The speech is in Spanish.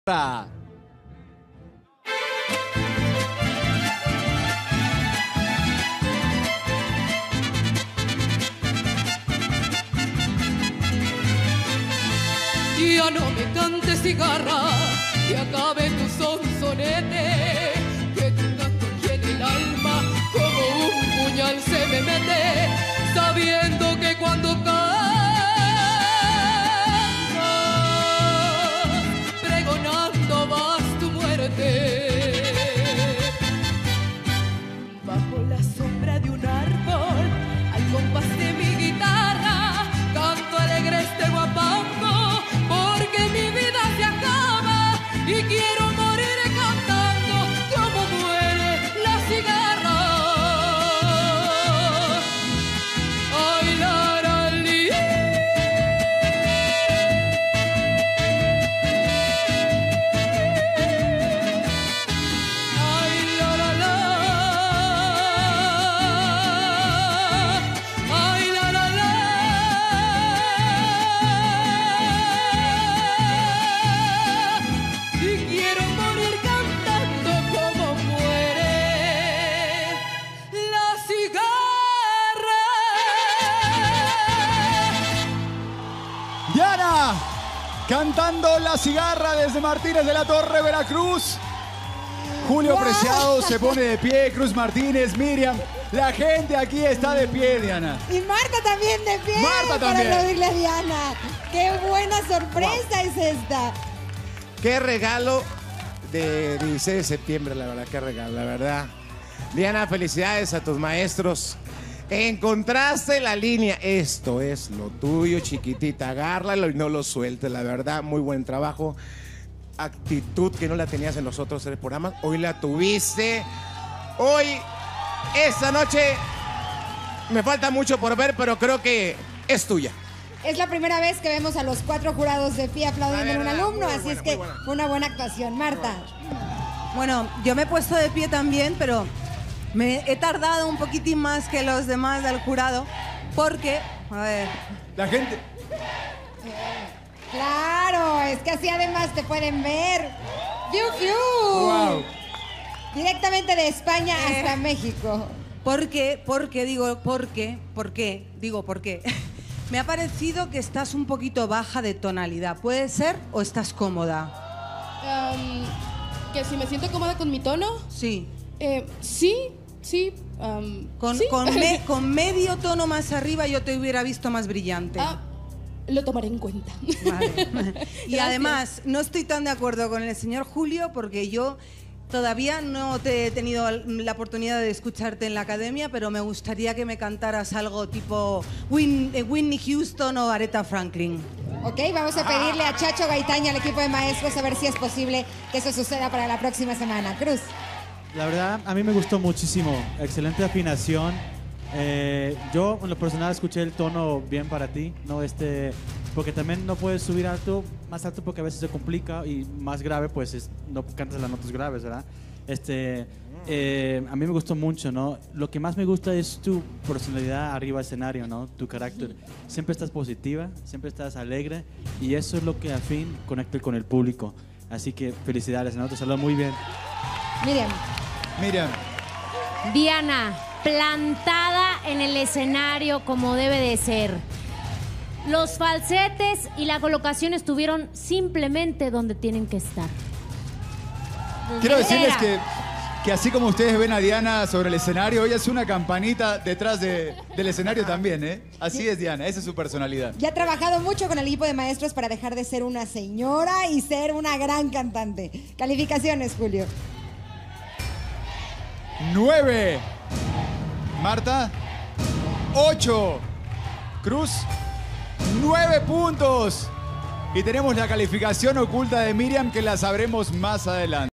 Ya no me cantes cigarra, que acabe tu sonsonete, que tu canto tiene el alma como un puñal se me mete, sabiendo que cuando cantas, pregonando vas tu muerte. Bajo la sombra de un árbol, al compás de mi guitarra, canto alegre este guapango, porque mi vida se acaba y quiero morir cantando como muere la cigarra. Ay, la, la, li. Ay, la, la, la. Ay, la, la, la. Y quiero morir cantando como muere la cigarra. Diana, cantando La Cigarra desde Martínez de la Torre, Veracruz. Julio Preciado se pone de pie, Cruz Martínez, Miriam. La gente aquí está de pie, Diana. Y Marta también de pie. Marta también. Para aplaudirle a Diana. ¡Qué buena sorpresa es esta! Qué regalo de 16 de septiembre, la verdad, qué regalo, la verdad. Diana, felicidades a tus maestros. Encontraste la línea. Esto es lo tuyo, chiquitita. Agárralo y no lo sueltes, la verdad. Muy buen trabajo. Actitud que no la tenías en los otros 3 programas. Hoy la tuviste. Hoy, esta noche, me falta mucho por ver, pero creo que es tuya. Es la primera vez que vemos a los 4 jurados de pie aplaudiendo a un alumno, así es que fue una buena actuación. Marta. Bueno, yo me he puesto de pie también, pero me he tardado un poquitín más que los demás del jurado, porque, a ver, La gente... Claro, es que así además te pueden ver. ¡Fiu, fiu! Wow. Directamente de España hasta México. ¿por qué? Me ha parecido que estás un poquito baja de tonalidad. ¿Puede ser o estás cómoda? Que si me siento cómoda con mi tono, Sí. sí. Con, sí. con medio tono más arriba yo te hubiera visto más brillante. Lo tomaré en cuenta. Vale. Y Gracias. además, no estoy tan de acuerdo con el señor Julio porque yo todavía no te he tenido la oportunidad de escucharte en la academia, pero me gustaría que me cantaras algo tipo Whitney Houston o Aretha Franklin. Ok, vamos a pedirle a Chacho Gaitán y al equipo de maestros a ver si es posible que eso suceda para la próxima semana. Cruz. La verdad, a mí me gustó muchísimo. Excelente afinación. Yo, en lo personal, escuché el tono bien para ti, ¿no? Porque también no puedes subir más alto porque a veces se complica y más grave, pues no cantas las notas graves, ¿verdad? A mí me gustó mucho, ¿no? Lo que más me gusta es tu personalidad arriba del escenario, ¿no? Tu carácter. Siempre estás positiva, siempre estás alegre y eso es lo que al fin conecta con el público. Así que felicidades, ¿no? Te saludo muy bien. Miriam. Diana, plantada en el escenario como debe de ser. Los falsetes y la colocación estuvieron simplemente donde tienen que estar. Quiero decirles que así como ustedes ven a Diana sobre el escenario, ella es una campanita detrás del escenario también, ¿eh? Así es Diana, esa es su personalidad. Ya ha trabajado mucho con el equipo de maestros para dejar de ser una señora y ser una gran cantante. Calificaciones, Julio. 9. Marta. 8. Cruz. 9 puntos. Y tenemos la calificación oculta de Miriam que la sabremos más adelante.